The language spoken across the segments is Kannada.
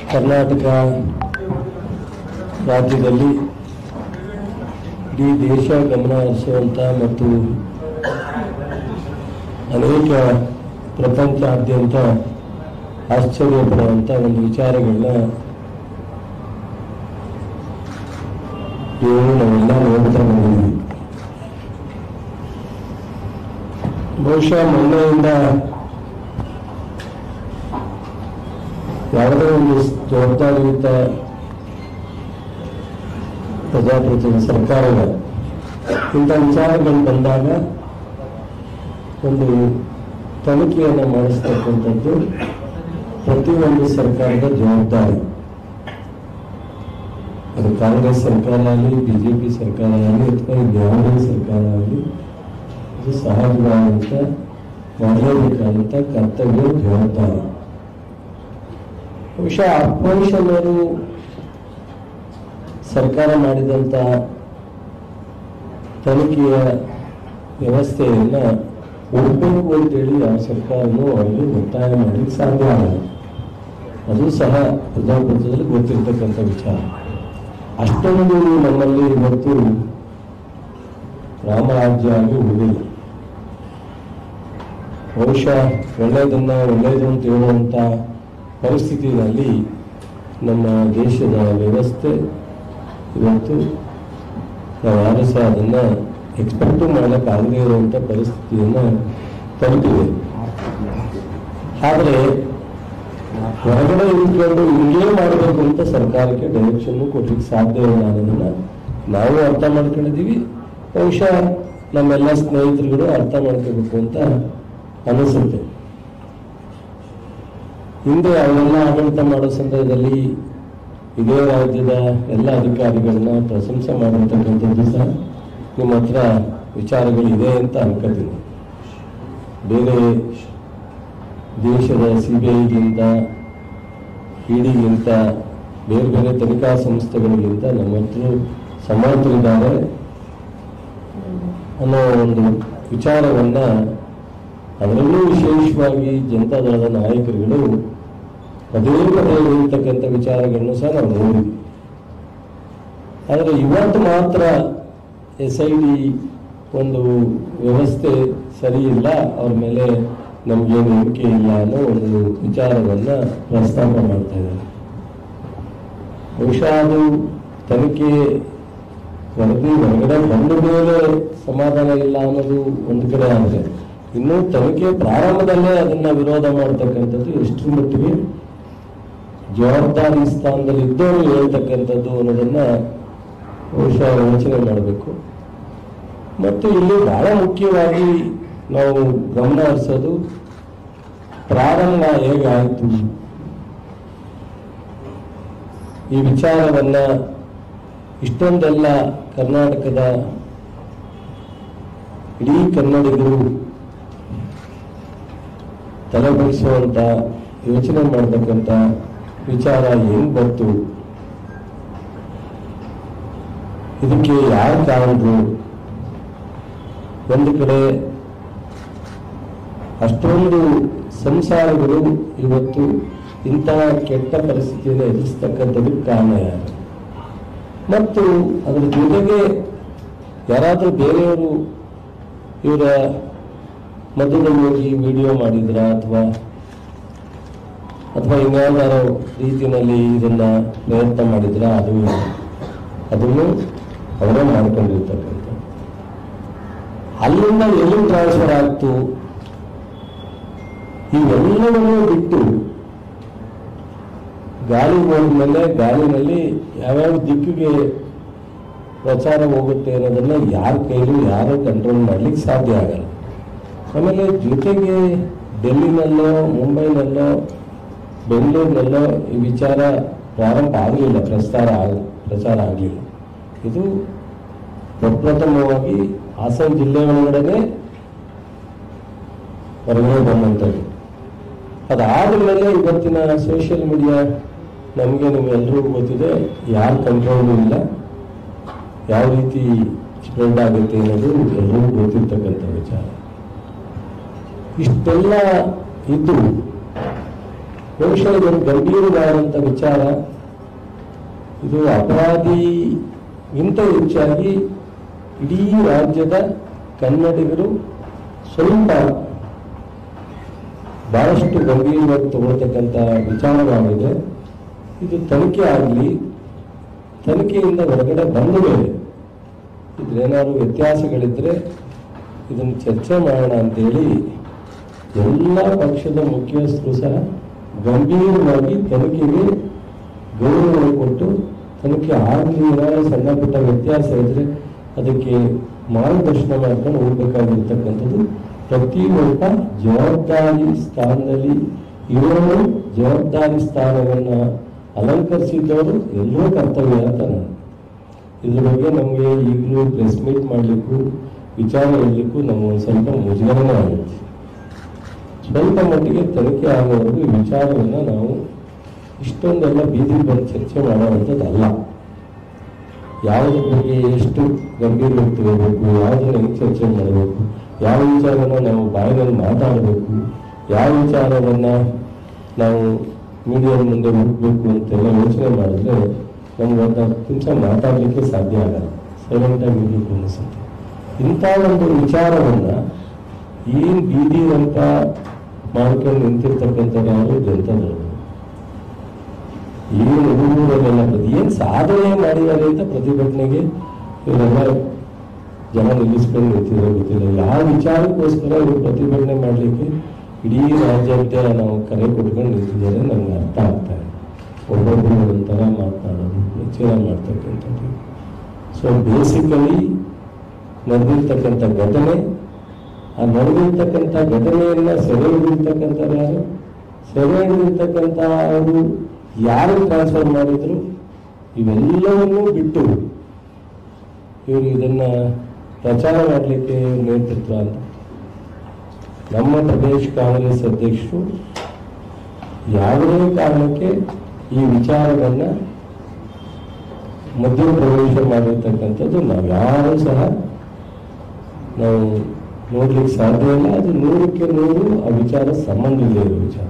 ಕರ್ನಾಟಕ ರಾಜ್ಯದಲ್ಲಿ ಇಡೀ ದೇಶ ಗಮನ ಹರಿಸುವಂಥ ಮತ್ತು ಅನೇಕ ಪ್ರಪಂಚಾದ್ಯಂತ ಆಶ್ಚರ್ಯ ಪಡುವಂಥ ಒಂದು ವಿಚಾರಗಳನ್ನ ನಾವೆಲ್ಲ ನೋಡ್ತಾ ಬಂದಿದ್ದೀವಿ. ಬಹುಶಃ ಮೊನ್ನೆಯಿಂದ ಯಾವುದೇ ಒಂದು ಜವಾಬ್ದಾರಿಯುತ ಪ್ರಜಾಪ್ರತಿನಿಧಿ ಸರ್ಕಾರದ ಇಂಥ ವಿಚಾರಗಳು ಬಂದಾಗ ಒಂದು ತನಿಖೆಯನ್ನು ಮಾಡಿಸ್ತಕ್ಕಂಥದ್ದು ಪ್ರತಿಯೊಂದು ಸರ್ಕಾರದ ಜವಾಬ್ದಾರಿ. ಅದು ಕಾಂಗ್ರೆಸ್ ಸರ್ಕಾರ ಆಗಲಿ, ಬಿಜೆಪಿ ಸರ್ಕಾರ ಆಗಲಿ, ಅಥವಾ ಯಾವುದೇ ಸರ್ಕಾರ ಆಗಲಿ, ಇದು ಸಹಜವಾದಂಥ ಮಾಡಲೇಬೇಕಾದಂಥ ಕರ್ತವ್ಯ, ಜವಾಬ್ದಾರಿ. ಬಹುಶಃ ಅಪೋಸಿಷನರು ಸರ್ಕಾರ ಮಾಡಿದಂಥ ತನಿಖೆಯ ವ್ಯವಸ್ಥೆಯನ್ನು ಒಪ್ಪಬೇಕು ಅಂತೇಳಿ ಯಾವ ಸರ್ಕಾರನೂ ಅವರಿಗೆ ಒತ್ತಾಯ ಮಾಡಲಿಕ್ಕೆ ಸಾಧ್ಯ ಆಗಲ್ಲ. ಅದು ಸಹ ಪ್ರಜಾಪ್ರಭುತ್ವದಲ್ಲಿ ಗೊತ್ತಿರ್ತಕ್ಕಂಥ ವಿಚಾರ. ಅಷ್ಟೊಂದು ನಮ್ಮಲ್ಲಿ ಇವತ್ತು ರಾಮರಾಜ್ಯ ಆಗಿ ಉಳಿದಿಲ್ಲ. ಬಹುಶಃ ಒಳ್ಳೆಯದು ಅಂತ ಹೇಳುವಂಥ ಪರಿಸ್ಥಿತಿಯಲ್ಲಿ ನಮ್ಮ ದೇಶದ ವ್ಯವಸ್ಥೆ ಇವತ್ತು ನಾವು ಯಾರು ಸಹ ಅದನ್ನು ಎಕ್ಸ್ಪೆಕ್ಟು ಮಾಡೋಕ್ಕಾಗದೇ ಇರುವಂಥ ಪರಿಸ್ಥಿತಿಯನ್ನು ತಲುಪಿದೆ. ಆದರೆ ಹೊರಗಡೆ ಇಟ್ಕೊಂಡು ಹಿಂಗೇ ಮಾಡಬೇಕು ಅಂತ ಸರ್ಕಾರಕ್ಕೆ ಡೈರೆಕ್ಷನ್ನು ಕೊಡ್ಲಿಕ್ಕೆ ಸಾಧ್ಯ ಇಲ್ಲ ಅನ್ನೋದನ್ನು ನಾವು ಅರ್ಥ ಮಾಡ್ಕೊಂಡಿದ್ದೀವಿ. ಬಹುಶಃ ನಮ್ಮೆಲ್ಲ ಸ್ನೇಹಿತರುಗಳು ಅರ್ಥ ಮಾಡ್ಕೋಬೇಕು ಅಂತ ಅನಿಸುತ್ತೆ. ಹಿಂದೆ ಅವೆಲ್ಲ ಆಡಳಿತ ಮಾಡೋ ಸಂದರ್ಭದಲ್ಲಿ ಇದೇ ರಾಜ್ಯದ ಎಲ್ಲ ಅಧಿಕಾರಿಗಳನ್ನ ಪ್ರಶಂಸೆ ಮಾಡಿರ್ತಕ್ಕಂಥದ್ದು ಸಹ ನಿಮ್ಮ ಹತ್ರ ವಿಚಾರಗಳಿದೆ ಅಂತ ಅನ್ಕೋತೀನಿ. ಬೇರೆ ದೇಶದ CBIಗಿಂತ, EDಗಿಂತ, ಬೇರೆ ಬೇರೆ ತನಿಖಾ ಸಂಸ್ಥೆಗಳಿಗಿಂತ ನಮ್ಮ ಹತ್ರ ಸಮರ್ಥರಿದ್ದಾರೆ ಅನ್ನೋ ಒಂದು ವಿಚಾರವನ್ನ, ಅದರಲ್ಲೂ ವಿಶೇಷವಾಗಿ ಜನತಾದಳದ ನಾಯಕರುಗಳು ಪದೇ ಪದೇ ಇರತಕ್ಕಂಥ ವಿಚಾರಗಳನ್ನು ಸಹ ನಾವು ನೋಡಿದ್ವಿ. ಆದರೆ ಇವತ್ತು ಮಾತ್ರ SIT ಒಂದು ವ್ಯವಸ್ಥೆ ಸರಿ ಇಲ್ಲ, ಅವ್ರ ಮೇಲೆ ನಮಗೆ ನಂಬಿಕೆ ಇಲ್ಲ ಅನ್ನೋ ಒಂದು ವಿಚಾರವನ್ನು ಪ್ರಸ್ತಾಪ ಮಾಡ್ತಾ ಇದ್ದಾರೆ. ಬಹುಶಃ ಅದು ತನಿಖೆ ವರದಿ ಹೊರಗಡೆ ಬಂದ ಮೇಲೆ ಸಮಾಧಾನ ಇಲ್ಲ ಅನ್ನೋದು ಒಂದು ಕಡೆ ಆದರೆ, ಇನ್ನು ತನಿಖೆ ಪ್ರಾರಂಭದಲ್ಲೇ ಅದನ್ನ ವಿರೋಧ ಮಾಡ್ತಕ್ಕಂಥದ್ದು ಎಷ್ಟರ ಮಟ್ಟಿಗೆ ಜವಾಬ್ದಾರಿ ಸ್ಥಾನದಲ್ಲಿ ಇದ್ದವರು ಹೇಳ್ತಕ್ಕಂಥದ್ದು ಅನ್ನೋದನ್ನ ಬಹುಶಃ ಯೋಚನೆ ಮಾಡಬೇಕು. ಮತ್ತು ಇಲ್ಲಿ ಬಹಳ ಮುಖ್ಯವಾಗಿ ನಾವು ಗಮನ ಹರಿಸೋದು ಪ್ರಾರಂಭ ಹೇಗಾಯಿತು. ಈ ವಿಚಾರವನ್ನ ಇಷ್ಟೊಂದೆಲ್ಲ ಕರ್ನಾಟಕದ ಇಡೀ ಕನ್ನಡಿಗರು ತಲೆಬಡಿಸುವಂತ ಯೋಚನೆ ಮಾಡತಕ್ಕಂಥ ವಿಚಾರ ಹೆಂಗ್ ಬಂತು, ಇದಕ್ಕೆ ಯಾರು ಕಾರಣರು? ಒಂದು ಕಡೆ ಅಷ್ಟೊಂದು ಸಂಸಾರಗಳು ಇವತ್ತು ಇಂತಹ ಕೆಟ್ಟ ಪರಿಸ್ಥಿತಿಯನ್ನು ಎದುರಿಸ್ತಕ್ಕಂಥದಕ್ಕೆ ಕಾರಣ ಯಾರು? ಮತ್ತು ಅದರ ಜೊತೆಗೆ ಯಾರಾದರೂ ಬೇರೆಯವರು ಇವರ ಮಧ್ಯದಲ್ಲಿ ಹೋಗಿ ವಿಡಿಯೋ ಮಾಡಿದ್ರ ಅಥವಾ ಇನ್ಯಾವುದಾರೋ ರೀತಿಯಲ್ಲಿ ಇದನ್ನ ಪ್ರಯತ್ನ ಮಾಡಿದ್ರ, ಅದನ್ನು ಅವರೇ ಮಾಡ್ಕೊಂಡಿರ್ತಕ್ಕಂಥ. ಅಲ್ಲಿಂದ ಎಲ್ಲಿ ಟ್ರಾನ್ಸ್ಫರ್ ಆಗ್ತು, ಇವೆಲ್ಲವನ್ನೂ ಬಿಟ್ಟು ಗಾಳಿ ಹೋದ್ಮೇಲೆ ಗಾಳಿನಲ್ಲಿ ಯಾವ್ಯಾವ ದಿಕ್ಕಿಗೆ ಪ್ರಚಾರ ಹೋಗುತ್ತೆ ಅನ್ನೋದನ್ನ ಯಾರ ಕೈಲೂ ಯಾರು ಕಂಟ್ರೋಲ್ ಮಾಡ್ಲಿಕ್ಕೆ ಸಾಧ್ಯ ಆಗಲ್ಲ. ಆಮೇಲೆ ಜೊತೆಗೆ ಡೆಲ್ಲಿನಲ್ಲೋ, ಮುಂಬೈನಲ್ಲೋ, ಬೆಂಗಳೂರಿನಲ್ಲೋ ಈ ವಿಚಾರ ಪ್ರಾರಂಭ ಆಗಲಿಲ್ಲ, ಪ್ರಚಾರ ಆಗಲಿಲ್ಲ. ಇದು ಪ್ರಪ್ರಥಮವಾಗಿ ಹಾಸನ ಜಿಲ್ಲೆ ಒಳಗಡೆ ಹೊರಗಡೆ ಬಂದಂಥದ್ದು. ಅದಾದ ಮೇಲೆ ಇವತ್ತಿನ ಸೋಷಿಯಲ್ ಮೀಡಿಯಾ ನಿಮ್ಗೆಲ್ಲರಿಗೂ ಗೊತ್ತಿದೆ, ಯಾರ ಕಂಟ್ರೋಲು ಇಲ್ಲ, ಯಾವ ರೀತಿ ಸ್ಪ್ರೆಡ್ ಆಗುತ್ತೆ ಅನ್ನೋದು ಎಲ್ಲರಿಗೂ ಗೊತ್ತಿರ್ತಕ್ಕಂಥ ವಿಚಾರ. ಇಷ್ಟೆಲ್ಲ ಇದ್ದು ಬಹುಶಃ ಇದೊಂದು ಗಂಭೀರವಾದಂಥ ವಿಚಾರ. ಇದು ಅಪರಾಧಿಗಿಂತ ಹೆಚ್ಚಾಗಿ ಇಡೀ ರಾಜ್ಯದ ಕನ್ನಡಿಗರು ಸ್ವಲ್ಪ ಬಹಳಷ್ಟು ಗಂಭೀರವಾಗಿ ತಗೊಳ್ತಕ್ಕಂಥ ವಿಚಾರವಾಗಿದೆ. ಇದು ತನಿಖೆ ಆಗಲಿ, ತನಿಖೆಯಿಂದ ಹೊರಗಡೆ ಬಂದ ಮೇಲೆ ಇದ್ರೇನಾದ್ರು ವ್ಯತ್ಯಾಸಗಳಿದ್ರೆ ಇದನ್ನು ಚರ್ಚೆ ಮಾಡೋಣ ಅಂತೇಳಿ ಎಲ್ಲ ಪಕ್ಷದ ಮುಖ್ಯಸ್ಥರು ಸಹ ಗಂಭೀರವಾಗಿ ತನಿಖೆಗೆ ಗೌರವ ಕೊಟ್ಟು ತನಿಖೆ ಆಗಲಿ, ಏನಾದರೂ ಸಣ್ಣ ಪುಟ್ಟ ವ್ಯತ್ಯಾಸ ಇದ್ರೆ ಅದಕ್ಕೆ ಮಾರ್ಗದರ್ಶನ ಮಾಡ್ಕೊಂಡು ಹೋಗ್ಬೇಕಾಗಿರ್ತಕ್ಕಂಥದ್ದು ಪ್ರತಿಯೊಬ್ಬ ಜವಾಬ್ದಾರಿ ಸ್ಥಾನದಲ್ಲಿ ಇರೋರು, ಜವಾಬ್ದಾರಿ ಸ್ಥಾನವನ್ನು ಅಲಂಕರಿಸಿದ್ದವರು ಎಲ್ಲರೂ ಕರ್ತವ್ಯ ಅಂತ ನಾನು. ಇದ್ರ ಬಗ್ಗೆ ನಮಗೆ ಈಗಲೂ ಪ್ರೆಸ್ ಮೀಟ್ ಮಾಡಲಿಕ್ಕೂ ವಿಚಾರ ಹೇಳಲಿಕ್ಕೂ ನಮಗೊಂದು ಸ್ವಲ್ಪ ಮುಜುಗರನೇ ಆಗುತ್ತೆ. ಸ್ವಲ್ಪ ಮಟ್ಟಿಗೆ ತನಿಖೆ ಆಗೋವರೆಗೂ ಈ ವಿಚಾರವನ್ನು ನಾವು ಇಷ್ಟೊಂದೆಲ್ಲ ಬೀದಿ ಬಂದು ಚರ್ಚೆ ಮಾಡುವಂಥದ್ದಲ್ಲ. ಯಾವುದ್ರ ಬಗ್ಗೆ ಎಷ್ಟು ಗಂಭೀರವಾಗಿ ತಗೋಬೇಕು, ಯಾವುದನ್ನು ಹೆಂಗೆ ಚರ್ಚೆ ಮಾಡಬೇಕು, ಯಾವ ವಿಚಾರವನ್ನು ನಾವು ಬಾಯಿನಲ್ಲಿ ಮಾತಾಡಬೇಕು, ಯಾವ ವಿಚಾರವನ್ನು ನಾವು ಮೀಡಿಯಾದ ಮುಂದೆ ಹುಡುಕಬೇಕು ಅಂತೆಲ್ಲ ಯೋಚನೆ ಮಾಡಿದ್ರೆ ನಮ್ಗೆ ಒಂದು 10 ನಿಮಿಷ ಮಾತಾಡಲಿಕ್ಕೆ ಸಾಧ್ಯ ಆಗಲ್ಲ, ಸೈಲೆಂಟಾಗಿ ಇರಬೇಕು ಅನಿಸುತ್ತೆ. ಇಂಥ ಒಂದು ವಿಚಾರವನ್ನು ಏನು ಬೀದಿ ಅಂತ ಮಾಡ್ಕೊಂಡು ನಿಂತಿರ್ತಕ್ಕಂಥದ್ದು ಯಾರು ಜನತಾದವರು, ಏನು ಊರಲ್ಲೆಲ್ಲ ಏನು ಸಾಧನೆ ಮಾಡಿದ್ದಾರೆ ಅಂತ ಪ್ರತಿಭಟನೆಗೆ ಇವರೆಲ್ಲ ಜನ ನಿಲ್ಲಿಸ್ಕೊಂಡು ನಿಂತಿರೋ ಗೊತ್ತಿಲ್ಲ. ಯಾವ ವಿಚಾರಕ್ಕೋಸ್ಕರ ಇವರು ಪ್ರತಿಭಟನೆ ಮಾಡಲಿಕ್ಕೆ ಇಡೀ ರಾಜ್ಯಕ್ಕೆ ನಾವು ಕರೆ ಕೊಟ್ಕೊಂಡು ನಿಂತಿದ್ದಾರೆ ನಮ್ಗೆ ಅರ್ಥ ಆಗ್ತಾರೆ. ಒಬ್ಬೊಬ್ಬರು ಒಂಥರ ಮಾತನಾಡೋದು, ವಿಚಾರ ಮಾಡ್ತಕ್ಕಂಥದ್ದು. ಸೊ ಬೇಸಿಕಲಿ ನಡೆದಿರ್ತಕ್ಕಂಥ ಘಟನೆ, ಆ ನಡೆದಿರ್ತಕ್ಕಂಥ ಘಟನೆಯನ್ನ ಸೆರೆ ಹಿಡಿದಿರ್ತಕ್ಕಂಥವ್ರು ಯಾರು, ಸೆರೆ ಹಿಡಿದಿರ್ತಕ್ಕಂಥ ಅವರು ಯಾರು ಟ್ರಾನ್ಸ್ಫರ್ ಮಾಡಿದ್ರು, ಇವೆಲ್ಲವನ್ನೂ ಬಿಟ್ಟು ಇವರು ಇದನ್ನ ಪ್ರಚಾರ ಮಾಡಲಿಕ್ಕೆ ನೇತೃತ್ವ ಅಂತ ನಮ್ಮ ಪ್ರದೇಶ ಕಾಂಗ್ರೆಸ್ ಅಧ್ಯಕ್ಷರು ಯಾವುದೇ ಕಾರಣಕ್ಕೆ ಈ ವಿಚಾರವನ್ನ ಮಧ್ಯಪ್ರವೇಶ ಮಾಡಿರ್ತಕ್ಕಂಥದ್ದು ನಾವ್ಯಾರೂ ಸಹ ನಾವು ನೋಡ್ಲಿಕ್ಕೆ ಸಾಧ್ಯ ಇಲ್ಲ. ಅದು 100ಕ್ಕೆ 100 ಆ ವಿಚಾರ ಸಂಬಂಧ ಇಲ್ಲ ಇರೋ ವಿಚಾರ.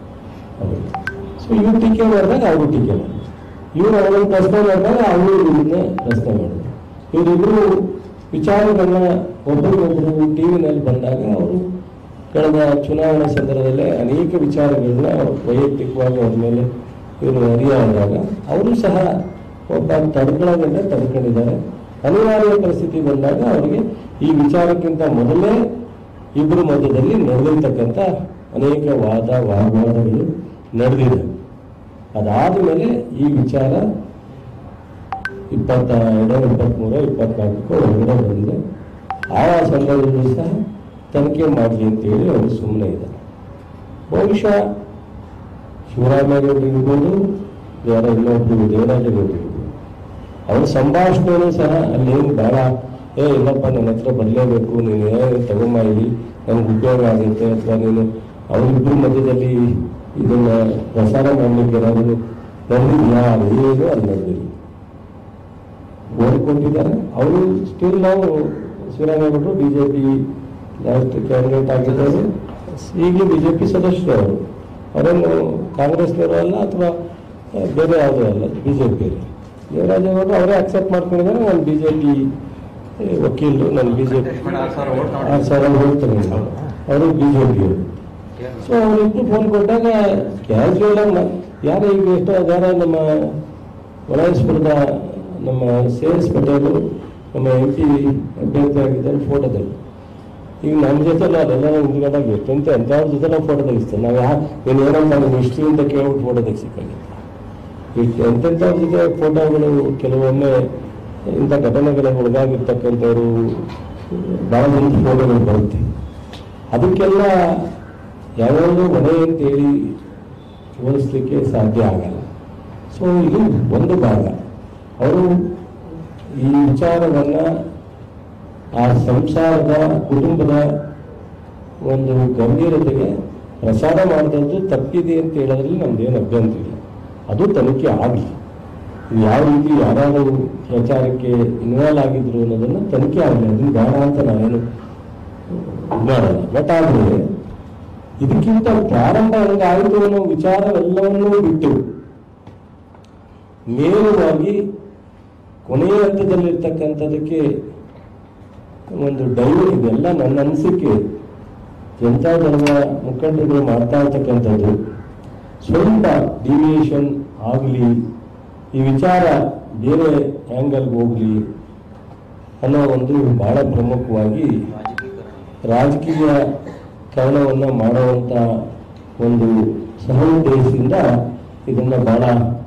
ಸೊ ಇವ್ರು ಟೀಕೆ ಮಾಡಿದಾಗ ಅವರು ಟೀಕೆ ಮಾಡಿದ್ರು, ಇವ್ರು ಅವರನ್ನು ಪ್ರಶ್ನೆ ಮಾಡಿದಾಗ ಅವರು ಇವ್ರನ್ನ ಪ್ರಶ್ನೆ ಮಾಡಿದ್ರು. ಇವರಿಬ್ರು ವಿಚಾರಗಳನ್ನ ಒಬ್ಬರಿಗೊಬ್ಬರು ಟಿವಿನಲ್ಲಿ ಬಂದಾಗ ಅವರು ಕಳೆದ ಚುನಾವಣಾ ಸಂದರ್ಭದಲ್ಲೇ ಅನೇಕ ವಿಚಾರಗಳನ್ನ ವೈಯಕ್ತಿಕವಾಗಿ ಅವ್ರ ಮೇಲೆ ಇವರು ಅರಿಯಾದಾಗ ಅವರು ಸಹ ಒಬ್ಬ ತಡ್ಕೊಂಡಿದ್ದಾರೆ. ಅನಿವಾರ್ಯ ಪರಿಸ್ಥಿತಿ ಬಂದಾಗ ಅವರಿಗೆ ಈ ವಿಚಾರಕ್ಕಿಂತ ಮೊದಲೇ ಇಬ್ಬರು ಮಧ್ಯದಲ್ಲಿ ನಡೆದಿರ್ತಕ್ಕಂಥ ಅನೇಕ ವಾಗ್ವಾದಗಳು ನಡೆದಿದೆ. ಅದಾದ ಮೇಲೆ ಈ ವಿಚಾರ 22, 23, 24 ಹೊರಗಡೆ ಬಂದಿದೆ. ಆ ಸಂದರ್ಭದಲ್ಲೂ ಸಹ ತನಿಖೆ ಮಾಡಲಿ ಅಂತೇಳಿ ಅವರು ಸುಮ್ಮನೆ ಇದ್ದಾರೆ. ಬಹುಶಃ ಶಿವರಾಮೇಗೌಡರು ಇರ್ಬೋದು, ಯಾರೋ ಇನ್ನೊಬ್ರು ದೇವರಾಜೇಗೌಡರು ಇರ್ಬೋದು, ಅವ್ರ ಸಂಭಾಷಣೆಯೂ ಸಹ ಅಲ್ಲೇನು ಬೇಡ, ಇಲ್ಲಪ್ಪ ನನ್ನ ಹತ್ರ ಬರಲೇಬೇಕು, ನೀನು ಏನೇನು ತಗೊಂಬ ಇಲ್ಲಿ ನಮ್ಗೆ ಉಪಯೋಗ ಆಗುತ್ತೆ, ಅಥವಾ ನೀನು ಅವರಿಬ್ಬರ ಮಧ್ಯದಲ್ಲಿ ಇದನ್ನ ಪ್ರಸಾರ ಮಾಡಲಿಕ್ಕೆ ಏನಾದರೂ ನಡೆದಿಲ್ಲ, ಏನು ಅಲ್ಲಿ ನಡೆದಿಲ್ಲ. ಓದ್ಕೊಂಡಿದ್ದಾರೆ ಅವರು. ಸ್ಟಿಲ್ ನಾವು ಶಿವರಾಮೇಗೌಡರು ಬಿಜೆಪಿ ಲಾಸ್ಟ್ ಕ್ಯಾಂಡಿಡೇಟ್ ಆಗಿದ್ದಾರೆ, ಈಗಲೂ ಬಿಜೆಪಿ ಸದಸ್ಯರು. ಅವರು ಅವರನ್ನು ಕಾಂಗ್ರೆಸ್ನವರು ಅಲ್ಲ ಅಥವಾ ಬೇರೆ ಯಾವುದೂ ಅಲ್ಲ, ಬಿಜೆಪಿಯಲ್ಲಿ. ದೇವರಾಜೇಗೌಡರು ಅವರೇ ಅಕ್ಸೆಪ್ಟ್ ಮಾಡ್ಕೊಂಡಿದ್ದಾರೆ, ನಾನು ಬಿಜೆಪಿ ವಕೀಲರು, ನಾನು ಬಿಜೆಪಿ 6,000 ಓಟ್ ತಗೊಂಡಿದ್ದಾರೆ, ಅವರು ಬಿಜೆಪಿಯವರು. ಸೊ ಅವರಿಬ್ಬರು ಫೋನ್ ಕೊಟ್ಟಾಗ ಕ್ಯಾಶುವಲ್ ಆಗಿ ಯಾರು ಈಗ ಎಷ್ಟೋ ಯಾರ ನಮ್ಮ ಒಳಾಯಿಸ್ಪುರದ ನಮ್ಮ ಶ್ರೇಯಸ್ ಪಟೇಲು ನಮ್ಮ MP ಅಭ್ಯರ್ಥಿ ಆಗಿದ್ದಾರೆ ಫೋಟೋದಲ್ಲಿ. ಈಗ ನಮ್ಮ ಜೊತೆ ಅದೆಲ್ಲ ಹಿಂದ್ಗಡೆ ಎಷ್ಟಂತೆ ಎಂಥವ್ರ ಜೊತೆ ನಾವು ಫೋಟೋ ತೆಗಿಸ್ತೇವೆ. ನಾವು ನೀನು ಏನಂತ ನಿಮ್ಮ ಹಿಸ್ಟ್ರಿ ಅಂತ ಕೇಳ್ಬಿಟ್ಟು ಫೋಟೋ ತೆಗಿಸಿಕೊಳ್ಳಿ. ಎಂತೆಂಥವ್ರ ಜೊತೆ ಫೋಟೋಗಳು ಕೆಲವೊಮ್ಮೆ ಇಂಥ ಘಟನೆಗಳಿಗೆ ಒಳಗಾಗಿರ್ತಕ್ಕಂಥವ್ರು ಭಾಳ ಮಂದಿ ಫೋಟೋಗಳು ಬರುತ್ತೆ. ಅದಕ್ಕೆಲ್ಲ ಯಾವ್ಯಾವ ಹೊಣೆ ಅಂತೇಳಿ ಹೋಲಿಸ್ಲಿಕ್ಕೆ ಸಾಧ್ಯ ಆಗಲ್ಲ. ಸೊ ಇದು ಒಂದು ಭಾಗ. ಅವರು ಈ ವಿಚಾರವನ್ನು ಆ ಸಂಸಾರದ ಕುಟುಂಬದ ಒಂದು ಗಂಭೀರತೆಗೆ ಪ್ರಸಾರ ಮಾಡಿದದ್ದು ತಪ್ಪಿದೆ ಅಂತ ಹೇಳೋದ್ರಲ್ಲಿ ನಮ್ದೇನು ಅಭ್ಯಂತರ ಇಲ್ಲ. ಅದು ತನಿಖೆ ಆಗಲಿ. ಯಾವ ರೀತಿ ಯಾರಾದರೂ ಪ್ರಚಾರಕ್ಕೆ ಇನ್ವಾಲ್ವ್ ಆಗಿದ್ರು ಅನ್ನೋದನ್ನು ತನಿಖೆ ಆಗಲಿ. ಅದನ್ನು ಬೇಡ ಅಂತ ನಾವೇನು ಮಾಡಲ್ಲ. ಬಟ್ ಆದರೆ ಇದಕ್ಕಿಂತ ಪ್ರಾರಂಭ ಹೆಂಗಾಯಿತು ಅನ್ನೋ ವಿಚಾರವೆಲ್ಲವನ್ನೂ ಬಿಟ್ಟು ನೇರವಾಗಿ ಕೊನೆಯ ಹಂತದಲ್ಲಿರ್ತಕ್ಕಂಥದಕ್ಕೆ ಒಂದು ಡೈವರ್ಟ್. ಇದೆಲ್ಲ ನನ್ನ ಅನಿಸಿಕೆ, ಜನತಾದಳದ ಮುಖಂಡರುಗಳು ಮಾಡ್ತಾ ಇರ್ತಕ್ಕಂಥದ್ದು ಸ್ವಲ್ಪ ಡಿವಿಯೇಷನ್ ಆಗಲಿ, ಈ ವಿಚಾರ ಬೇರೆ ಆ್ಯಂಗಲ್ಗೆ ಹೋಗಲಿ ಅನ್ನೋ ಒಂದು ಬಹಳ ಪ್ರಮುಖವಾಗಿ ರಾಜಕೀಯ ಕಾರಣವನ್ನು ಮಾಡುವಂಥ ಒಂದು ಸಹೋದ್ದೇಶದಿಂದ ಇದನ್ನು ಬಹಳ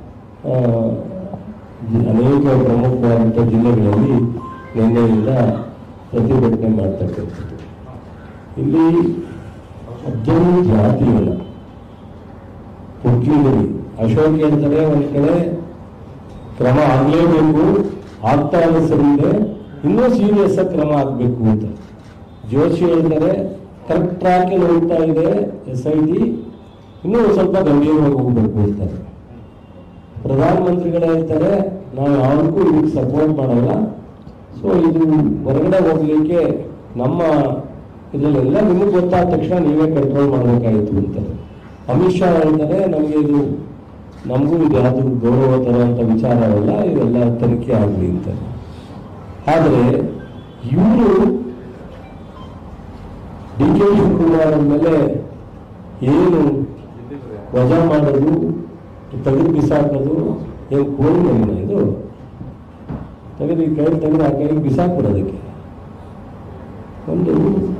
ಅನೇಕ ಪ್ರಮುಖವಾದಂಥ ಜಿಲ್ಲೆಗಳಲ್ಲಿ ನಿನ್ನೆಯಿಂದ ಪ್ರತಿಭಟನೆ ಮಾಡ್ತಕ್ಕಂಥದ್ದು. ಇಲ್ಲಿ 15 ಜಾತಿಗಳ ಒಕ್ಕಲಿಗರಿ ಅಶೋಕ್ ಹೇಳ್ತಾರೆ, ಒಂದು ಕಡೆ ಕ್ರಮ ಆಗಲೇಬೇಕು, ಆಗ್ತಾ ಇದೆ ಸರಿ ಇದೆ, ಇನ್ನೂ ಸೀರಿಯಸ್ ಆಗಿ ಕ್ರಮ ಆಗಬೇಕು ಅಂತ. ಜೋಶಿ ಹೇಳ್ತಾರೆ ಕರೆಕ್ಟ್ ಟ್ರ್ಯಾಕ್ ಹೋಗ್ತಾ ಇದೆ SIT, ಇನ್ನೂ ಸ್ವಲ್ಪ ಗಂಭೀರವಾಗಿ ಹೋಗ್ಬೇಕು ಅಂತಾರೆ. ಪ್ರಧಾನಮಂತ್ರಿಗಳು ಹೇಳ್ತಾರೆ ನಾವು ಯಾವಕ್ಕೂ ಇದಕ್ಕೆ ಸಪೋರ್ಟ್ ಮಾಡಲ್ಲ, ಸೊ ಇದು ಹೊರಗಡೆ ಹೋಗ್ಲಿಕ್ಕೆ ನಮ್ಮ ಇದರಲ್ಲೆಲ್ಲ ನಿಮಗೆ ಗೊತ್ತಾದ ತಕ್ಷಣ ನೀವೇ ಕಂಟ್ರೋಲ್ ಮಾಡಬೇಕಾಯಿತು ಅಂತಾರೆ. ಅಮಿತ್ ಶಾ ಹೇಳ್ತಾರೆ ನಮಗೂ ಇದು ಯಾವುದು ಗೌರವ ತರುವಂಥ ವಿಚಾರವಲ್ಲ, ಇದೆಲ್ಲ ತನಿಖೆ ಆಗಲಿ ಅಂತಾರೆ. ಆದರೆ ಇವರು DK ಶಿವಕುಮಾರ್ ಮೇಲೆ ಏನು ವಜಾ ಮಾಡೋದು, ತೆಗೆದು ಬಿಸಾಕೋದು, ಏನು ಕೋರಿನ ಇದು ತೆಗೆದು ಕೈ ತೆಗೆದು ಆ ಕೈಗೆ ಬಿಸಾಕ್ಬಿಡೋದಕ್ಕೆ ಒಂದು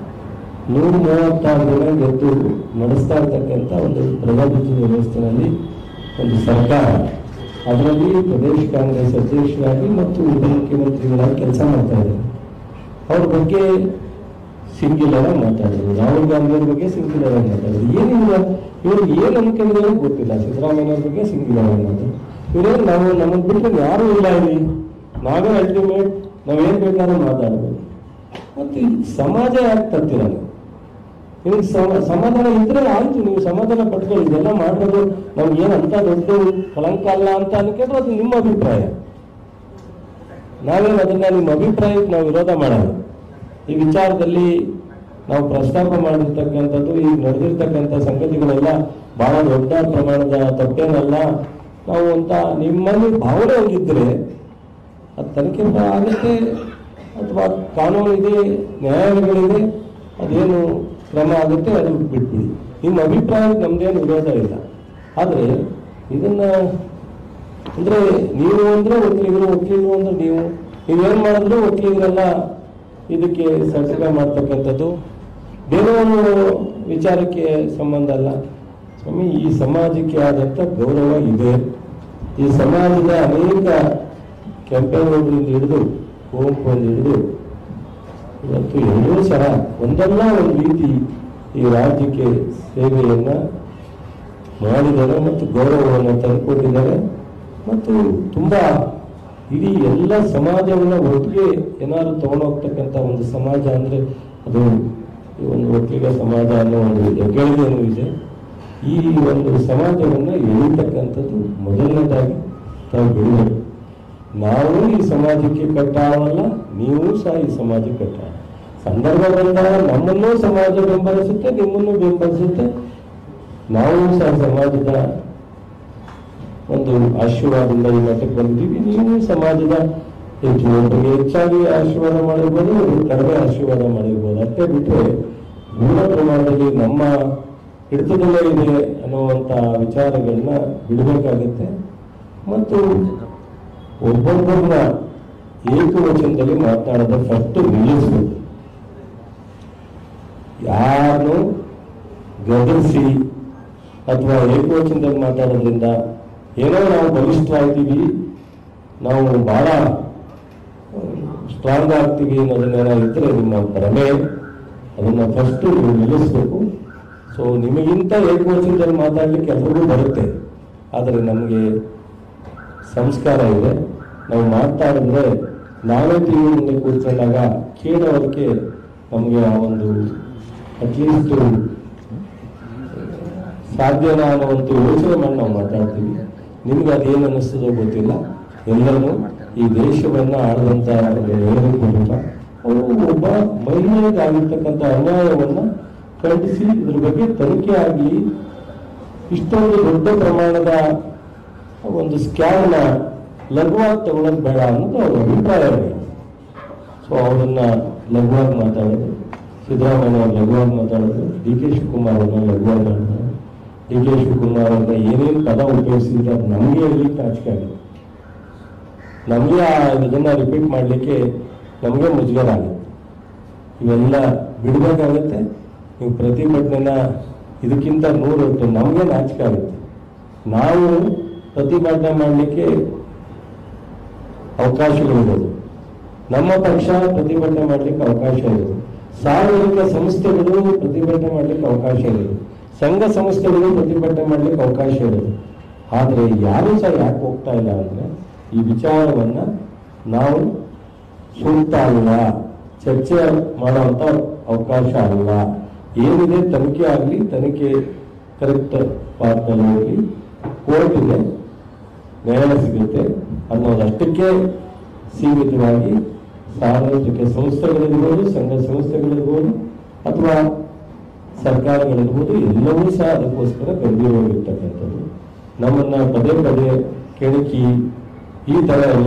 136 ಜನ ಗೆದ್ದು ನಡೆಸ್ತಾ ಇರ್ತಕ್ಕಂಥ ಒಂದು ಪ್ರಜಾಪ್ರಭುತ್ವ ವ್ಯವಸ್ಥೆಯಲ್ಲಿ ಒಂದು ಸರ್ಕಾರ, ಅದರಲ್ಲಿ ಪ್ರದೇಶ ಕಾಂಗ್ರೆಸ್ ಅಧ್ಯಕ್ಷರಾಗಿ ಮತ್ತು ಉಪಮುಖ್ಯಮಂತ್ರಿಗಳಾಗಿ ಕೆಲಸ ಮಾಡ್ತಾ ಇದ್ದಾರೆ. ಅವ್ರ ಬಗ್ಗೆ ಸಿಂಗ್ಯುಲರ್ ಆಗಿ ಮಾತಾಡೋದು, ರಾಹುಲ್ ಗಾಂಧಿ ಅವ್ರ ಬಗ್ಗೆ ಸಿಂಗ್ಯುಲರ್ ಆಗಿ ಮಾತಾಡೋದು, ಏನಿಲ್ಲ ಇವ್ರಿಗೆ ಏನು ಅನ್ಕೊಂಡಿರೋ ಗೊತ್ತಿಲ್ಲ. ಸಿದ್ದರಾಮಯ್ಯ ಅವ್ರ ಬಗ್ಗೆ ಸಿಂಗ್ಯುಲರ್ ಆಗಿ ಮಾತಾಡೋದು, ಇವರೇನು ನಮಗೆ ಬಿಟ್ಟರೆ ಯಾರೂ ಇಲ್ಲ, ಇಲ್ಲಿ ನಾವೇ ಅಲ್ಟಿಮೇಟ್, ನಾವೇನು ಬೇಕಾದ್ರೂ ಮಾತಾಡ್ಬೋದು. ಮತ್ತು ಸಮಾಜ ಯಾಕೆ ತರ್ತೀರ ನೀವು? ನಿಮ್ಗೆ ಸಮಾಧಾನ ಇದ್ರೆ ಆಯ್ತು, ನೀವು ಸಮಾಧಾನ ಪಟ್ಕೊಳ್ಳಿ. ಇದೆಲ್ಲ ಮಾಡೋದು ನಮ್ಗೇನಂತ ದೊಡ್ಡ ಕಳಂಕ ಅಲ್ಲ ಅಂತ ಅನ್ಕೊಂಡ್ರೆ ಅದು ನಿಮ್ಮ ಅಭಿಪ್ರಾಯ. ನಾವೇನು ಅದನ್ನ ನಿಮ್ಮ ಅಭಿಪ್ರಾಯಕ್ಕೆ ನಾವು ವಿರೋಧ ಮಾಡೋದು. ಈ ವಿಚಾರದಲ್ಲಿ ನಾವು ಪ್ರಸ್ತಾಪ ಮಾಡಿರ್ತಕ್ಕಂಥದ್ದು, ಈಗ ನಡೆದಿರ್ತಕ್ಕಂಥ ಸಂಗತಿಗಳೆಲ್ಲ ಬಹಳ ದೊಡ್ಡ ಪ್ರಮಾಣದ ತಪ್ಪೇನಲ್ಲ. ನಾವು ಅಂತ ನಿಮ್ಮಲ್ಲಿ ಭಾವನೆ ಹೋಗಿದ್ರೆ ಅದು ತನಿಖೆ ಆಗುತ್ತೆ, ಅಥವಾ ಕಾನೂನು ಇದೆ, ನ್ಯಾಯಾಲಯಗಳಿದೆ, ಅದೇನು ಕ್ರಮ ಆಗುತ್ತೆ ಅದು ಬಿಟ್ಬಿಡಿ. ನಿಮ್ಮ ಅಭಿಪ್ರಾಯಕ್ಕೆ ನಮ್ದೇನು ವಿರೋಧ ಇಲ್ಲ. ಆದರೆ ಇದನ್ನ ಅಂದ್ರೆ ನೀವು ಅಂದ್ರೆ ಒಕ್ಕಲಿಗರು ಅಂದ್ರೆ ನೀವೇನು ಮಾಡಿದ್ರು ಒಕ್ಕಲಿಗರೆಲ್ಲ ಇದಕ್ಕೆ ಸರ್ಟಿಫೈ ಮಾಡ್ತಕ್ಕಂಥದ್ದು ಬೇರೆ ಒಂದು ವಿಚಾರಕ್ಕೆ ಸಂಬಂಧ ಅಲ್ಲ. ಸ್ವಾಮಿ, ಈ ಸಮಾಜಕ್ಕೆ ಆದಂಥ ಗೌರವ ಇದೆ. ಈ ಸಮಾಜದ ಅನೇಕ ಕೆಂಪೇಗೌಡರಿಂದ ಹಿಡಿದು ಕುವೆಂಪುರಿಂದ ಹಿಡಿದು ಇವತ್ತು ಎಲ್ಲರೂ ಸಹ ಒಂದಲ್ಲ ಒಂದು ರೀತಿ ಈ ರಾಜ್ಯಕ್ಕೆ ಸೇವೆಯನ್ನ ಮಾಡಿದ್ದಾರೆ ಮತ್ತು ಗೌರವವನ್ನು ತಂದುಕೊಟ್ಟಿದ್ದಾರೆ. ಮತ್ತು ತುಂಬಾ ಇಡೀ ಎಲ್ಲ ಸಮಾಜವನ್ನ ಒಟ್ಟಿಗೆ ಏನಾದ್ರು ತಗೊಂಡೋಗ್ತಕ್ಕಂಥ ಒಂದು ಸಮಾಜ ಅಂದ್ರೆ ಅದು ಈ ಒಂದು ಒಟ್ಟಿಗೆ ಸಮಾಜ ಅನ್ನೋ ಒಂದು ಹೆಗ್ಗಳಿಕೆಯೂ ಇದೆ. ಈ ಒಂದು ಸಮಾಜವನ್ನ ಎಳಿತಕ್ಕಂಥದ್ದು ಮೊದಲನೇದಾಗಿ ತಾವು ಬೆಳಿಬೇಕು. ನಾವು ಈ ಸಮಾಜಕ್ಕೆ ಕಟ್ಟಾವಲ್ಲ, ನೀವು ಸಹ ಈ ಸಮಾಜಕ್ಕೆ ಕಟ್ಟಾವ. ಸಂದರ್ಭ ಬಂದಾಗ ನಮ್ಮನ್ನೂ ಸಮಾಜ ಬೆಂಬಲಿಸುತ್ತೆ, ನಿಮ್ಮನ್ನು ಬೆಂಬಲಿಸುತ್ತೆ. ನಾವು ಸಹ ಸಮಾಜದ ಒಂದು ಆಶೀರ್ವಾದದಿಂದ ಈ ಮಟ್ಟಕ್ಕೆ ಬಂದಿದ್ದೀವಿ. ನೀವು ಸಮಾಜದ ಹೆಚ್ಚಾಗಿ ಆಶೀರ್ವಾದ ಮಾಡಿರ್ಬೋದು, ಕಡಿಮೆ ಆಶೀರ್ವಾದ ಮಾಡಿರ್ಬೋದು. ಅಷ್ಟೇ ಬಿಟ್ಟರೆ ಪೂರ್ಣ ಪ್ರಮಾಣದಲ್ಲಿ ನಮ್ಮ ಹಿಡಿತದಲ್ಲೇ ಇದೆ ಅನ್ನುವಂಥ ವಿಚಾರಗಳನ್ನ ಬಿಡಬೇಕಾಗುತ್ತೆ. ಮತ್ತು ಒಬ್ಬೊಬ್ಬರನ್ನ ಏಕವಚನದಲ್ಲಿ ಮಾತನಾಡೋದು ಫಸ್ಟ್ ನಿಲ್ಲಿಸಬೇಕು. ಯಾರನ್ನು ಗದರಿಸಿ ಅಥವಾ ಏಕವಚನದಲ್ಲಿ ಮಾತಾಡೋದ್ರಿಂದ ಏನೋ ನಾವು ಬಲಿಷ್ಠರಾಗ್ತೀವಿ, ನಾವು ಬಹಳ ಸ್ಟ್ರಾಂಗ್ ಆಗ್ತೀವಿ ಅನ್ನೋದನ್ನೇನೋ ಇದ್ರೆ ನಿಮ್ಮ ಭ್ರಮೆ. ಅದನ್ನ ಫಸ್ಟ್ ನೀವು ನಿಲ್ಲಿಸಬೇಕು. ಸೊ ನಿಮಗಿಂತ ಏಕವಚನದಲ್ಲಿ ಮಾತಾಡ್ಲಿಕ್ಕೆ ಎಲ್ರಿಗೂ ಬರುತ್ತೆ, ಆದರೆ ನಮಗೆ ಸಂಸ್ಕಾರ ಇದೆ. ನಾವು ಮಾತಾಡಿದ್ರೆ ನಾವೇ ಟಿವಿ ಮುಂದೆ ಕೂತ್ಕೊಂಡಾಗ ಕೇಳೋದಕ್ಕೆ ನಮಗೆ ಆ ಒಂದು ಅಟ್ಲೀಸ್ಟ್ ಸಾಧ್ಯನಾ ಅನ್ನುವಂಥ ಯೋಚನೆ ಮಾಡಿ ನಾವು ಮಾತಾಡ್ತೀವಿ. ನಿಮ್ಗೆ ಅದೇನು ಅನ್ನಿಸ್ತದೋ ಗೊತ್ತಿಲ್ಲ. ಎಲ್ಲರೂ ಈ ದೇಶವನ್ನ ಆಳಿದಂತ ಅವರು ಒಬ್ಬ ಮಹಿಳೆಗಾಗಿರ್ತಕ್ಕಂಥ ಅನ್ಯಾಯವನ್ನ ಖಂಡಿಸಿ ಇದ್ರ ಬಗ್ಗೆ ತನಿಖೆ ಆಗಲಿ. ಇಷ್ಟೊಂದು ದೊಡ್ಡ ಪ್ರಮಾಣದ ಒಂದು ಸ್ಕ್ಯಾಮ್ನ ಲಘುವಾಗಿ ತಗೊಳ್ಳೋದು ಬೇಡ ಅನ್ನೋದು ಅವ್ರ ಅಭಿಪ್ರಾಯ. ಸೊ ಅವರನ್ನ ಲಘುವಾಗಿ ಮಾತಾಡೋದು, ಸಿದ್ದರಾಮಯ್ಯ ಅವರು ಲಘುವಾಗಿ ಮಾತಾಡೋದು, ಡಿ ಕೆ ಶಿವಕುಮಾರ್ ಅವ್ರನ್ನ ಲಘುವಾಗಿ ಮಾತಾಡೋದು, ಡಿ ಕೆ ಶಿವಕುಮಾರ್ ಅವ್ರನ್ನ ಏನೇನು ಪದ ಉಪಯೋಗಿಸಿದ್ರೆ ಅದು ನಮಗೆ ಹೇಳಲಿಕ್ಕೆ ನಾಚಿಕೆ ಆಗುತ್ತೆ. ನಮಗೆ ಇದನ್ನ ರಿಪೀಟ್ ಮಾಡಲಿಕ್ಕೆ ನಮಗೆ ಮುಜುಗರ ಆಗುತ್ತೆ. ಇವೆಲ್ಲ ಬಿಡಬೇಕಾಗತ್ತೆ. ನೀವು ಪ್ರತಿಭಟನೆನ ಇದಕ್ಕಿಂತ 100 ಹೊತ್ತು ನಮಗೆ ನಾಚಿಕೆ ಆಗುತ್ತೆ. ನಾವು ಪ್ರತಿಭಟನೆ ಮಾಡಲಿಕ್ಕೆ ಅವಕಾಶಗಳಿರೋದು, ನಮ್ಮ ಪಕ್ಷ ಪ್ರತಿಭಟನೆ ಮಾಡಲಿಕ್ಕೆ ಅವಕಾಶ ಇರೋದು, ಸಾರ್ವಜನಿಕ ಸಂಸ್ಥೆಗಳು ಪ್ರತಿಭಟನೆ ಮಾಡಲಿಕ್ಕೆ ಅವಕಾಶ ಇರೋದು, ಸಂಘ ಸಂಸ್ಥೆಗಳು ಪ್ರತಿಭಟನೆ ಮಾಡಲಿಕ್ಕೆ ಅವಕಾಶ ಇರೋದು. ಆದರೆ ಯಾರೂ ಸಹ ಯಾಕೆ ಹೋಗ್ತಾ ಇಲ್ಲ ಅಂದರೆ ಈ ವಿಚಾರವನ್ನ ನಾವು ಸೂಕ್ತ ಅಲ್ಲ, ಚರ್ಚೆ ಮಾಡುವಂಥ ಅವಕಾಶ ಅಲ್ಲ. ಏನಿದೆ ತನಿಖೆ ಆಗಲಿ, ತನಿಖೆ ಕರೆಕ್ಟ್ ಪಾತ್ರದಲ್ಲಿ ಹೋಗಿ ಕೋರ್ಟಿಗೆ ನ್ಯಾಯ ಸಿಗುತ್ತೆ ಅನ್ನೋದಷ್ಟಕ್ಕೆ ಸೀಮಿತವಾಗಿ ಸಾರ್ವಜನಿಕ ಸಂಸ್ಥೆಗಳಿರ್ಬೋದು, ಸಂಘ ಸಂಸ್ಥೆಗಳಿರ್ಬೋದು, ಅಥವಾ ಸರ್ಕಾರಗಳಿರ್ಬೋದು, ಎಲ್ಲವೂ ಸಹ ಅದಕ್ಕೋಸ್ಕರ ಗಂಭೀರವಾಗಿರ್ತಕ್ಕಂಥದ್ದು. ನಮ್ಮನ್ನ ಪದೇ ಪದೇ ಕೆಣಕಿ ಈ ತರ ಎಲ್ಲ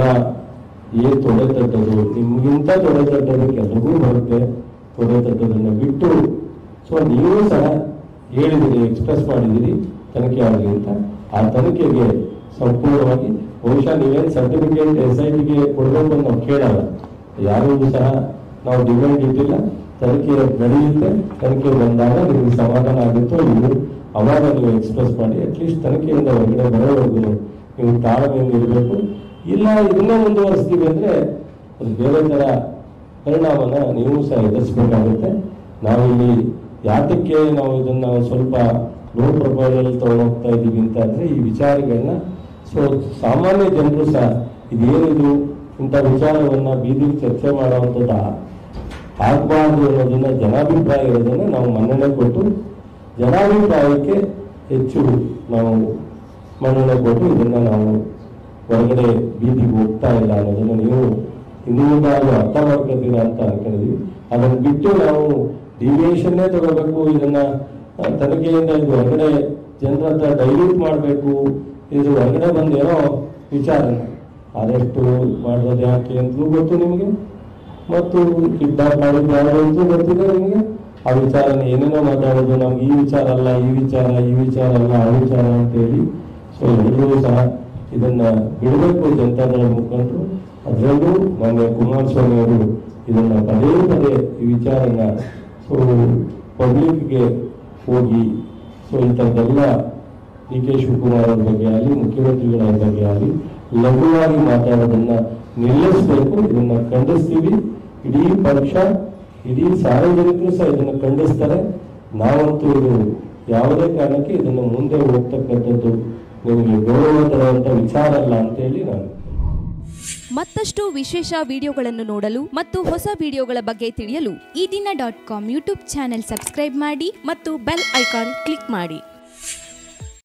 ತೊಡೆ ತಟ್ಟೋದು, ನಿಮ್ಗಿಂತ ತೊಡೆ ತಟ್ಟೋದಕ್ಕೆ ಎಲ್ರಿಗೂ ಬರುತ್ತೆ. ತೊಡೆ ತಟ್ಟೋದನ್ನ ಬಿಟ್ಟು ಸೊ ನೀವು ಸಹ ಹೇಳಿದಿರಿ, ಎಕ್ಸ್ಪ್ರೆಸ್ ಮಾಡಿದಿರಿ ತನಿಖೆ ಆಗಲಿ ಅಂತ. ಆ ತನಿಖೆಗೆ ಸಂಪೂರ್ಣವಾಗಿ ಬಹುಶಃ ನೀವೇನು ಸರ್ಟಿಫಿಕೇಟ್ SITಗೆ ಕೊಡಬೇಕು ಅಂತ ನಾವು ಕೇಳಲ್ಲ, ಯಾರೂ ಸಹ ನಾವು ಡಿಮ್ಯಾಂಡ್ ಇಟ್ಟಿಲ್ಲ. ತನಿಖೆ ನಡೆಯುತ್ತೆ, ತನಿಖೆ ಬಂದಾಗ ನಿಮ್ಗೆ ಸಮಾಧಾನ ಆಗುತ್ತೋ ಇವು ಅವಾಗ ನೀವು ಎಕ್ಸ್ಪ್ರೆಸ್ ಮಾಡಿ. ಅಟ್ಲೀಸ್ಟ್ ತನಿಖೆಯಿಂದ ಹೊರಗಡೆ ಬರೋವರೆಗೂ ನೀವು ತಾಳ್ಮೆಯಿಂದ ಇರಬೇಕು. ಇಲ್ಲ ಇದನ್ನೇ ಮುಂದುವರಿಸ್ತೀವಿ ಅಂದ್ರೆ ಅದು ಬೇರೆ ತರ ಪರಿಣಾಮನ ನೀವು ಸಹ ಎದುರಿಸಬೇಕಾಗುತ್ತೆ. ನಾವಿಲ್ಲಿ ಯಾತಕ್ಕೆ ನಾವು ಇದನ್ನ ಸ್ವಲ್ಪ ಲೋ ಪ್ರೊಫೈಲ್ ತಗೊಂಡೋಗ್ತಾ ಇದ್ದೀವಿ ಅಂತ ಅಂದ್ರೆ ಈ ವಿಚಾರಗಳನ್ನ ಸೊ ಸಾಮಾನ್ಯ ಜನರು ಸಹ ಇದೇನಿದು ಇಂಥ ವಿಚಾರವನ್ನ ಬೀದಿಗೆ ಚರ್ಚೆ ಮಾಡುವಂಥದ್ದು ಆಗಬಾರ್ದು ಅನ್ನೋದನ್ನ ಜನಾಭಿಪ್ರಾಯ ಇರೋದನ್ನ ನಾವು ಮನ್ನಣೆ ಕೊಟ್ಟು ಜನಾಭಿಪ್ರಾಯಕ್ಕೆ ಹೆಚ್ಚು ನಾವು ಮನ್ನಣೆ ಕೊಟ್ಟು ಇದನ್ನ ನಾವು ಹೊರಗಡೆ ಬೀದಿಗೆ ಹೋಗ್ತಾ ಇಲ್ಲ ಅನ್ನೋದನ್ನ ನೀವು ಇನ್ನೂ ಅರ್ಥ ಮಾಡ್ಕೊತೀರಾ ಅಂತ ಅನ್ಕೊಂಡಿದೀವಿ. ಅದನ್ನು ಬಿಟ್ಟು ನಾವು ಡಿವಿಯೇಷನ್ನೇ ತಗೋಬೇಕು, ಇದನ್ನ ತನಿಖೆಯಿಂದ ಇದು ಹೊರಗಡೆ ಜನರ ಹತ್ರ ಡೈಲ್ಯೂಟ್ ಮಾಡಬೇಕು, ಇದು ಹೊರಗಡೆ ಬಂದೇನೋ ವಿಚಾರ ಆದಷ್ಟು ಮಾಡೋದು ಯಾಕೆ ಅಂತಲೂ ಗೊತ್ತು ನಿಮಗೆ, ಮತ್ತು ಕಿಡ್ನಾಪ್ ಮಾಡೋದು ಯಾರು ಅಂತಲೂ ಗೊತ್ತಿದೆ ನಿಮಗೆ. ಆ ವಿಚಾರನ ಏನೇನೋ ಮಾತಾಡೋದು, ನಮ್ಗೆ ಈ ವಿಚಾರ ಅಲ್ಲ, ಈ ವಿಚಾರ ಅಲ್ಲ, ಆ ವಿಚಾರ ಅಂತೇಳಿ. ಸೊ ಎಲ್ಲರೂ ಸಹ ಇದನ್ನ ಬಿಡಬೇಕು ಜನತಾದಳ ಮುಖಂಡರು. ಅದರಲ್ಲೂ ಮಾನ್ಯ ಕುಮಾರಸ್ವಾಮಿ ಅವರು ಇದನ್ನ ಪದೇ ಪದೇ ಈ ವಿಚಾರನ ಸೊ ಪಬ್ಲಿಕ್ಗೆ ಹೋಗಿ ಸೊ ಇಂಥದ್ದೆಲ್ಲ ಡಿ ಕೆ ಶಿವಕುಮಾರ್ ಅವ್ರ ಬಗ್ಗೆ ಆಗಲಿ, ಮುಖ್ಯಮಂತ್ರಿಗಳ ಬಗ್ಗೆ ಆಗಲಿ ಲಘುವಾಗಿ ಮಾತಾಡೋದನ್ನ ನಿಲ್ಲಿಸಬೇಕು. ಇದನ್ನ ಖಂಡಿಸ್ತೀವಿ. ಇಡೀ ಪಕ್ಷ, ಇಡೀ ಸಾರ್ವಜನಿಕರು ಸಹ ಇದನ್ನು ಖಂಡಿಸ್ತಾರೆ. ನಾವಂತೂ ಇದು ಯಾವುದೇ ಕಾರಣಕ್ಕೆ ಇದನ್ನು ಮುಂದೆ ಹೋಗ್ತಕ್ಕಂಥದ್ದು ನಿಮಗೆ ಗೌರವ ತರುವಂತ ವಿಚಾರ ಅಲ್ಲ ಅಂತೇಳಿ ನಾನು. ಮತ್ತಷ್ಟು ವಿಶೇಷ ವಿಡಿಯೋಗಳನ್ನು ನೋಡಲು ಮತ್ತು ಹೊಸ ವಿಡಿಯೋಗಳ ಬಗ್ಗೆ ತಿಳಿಯಲು ಈ ದಿನ .com ಯೂಟ್ಯೂಬ್ ಚಾನೆಲ್ ಸಬ್ಸ್ಕ್ರೈಬ್ ಮಾಡಿ ಮತ್ತು ಬೆಲ್ ಐಕಾನ್ ಕ್ಲಿಕ್ ಮಾಡಿ.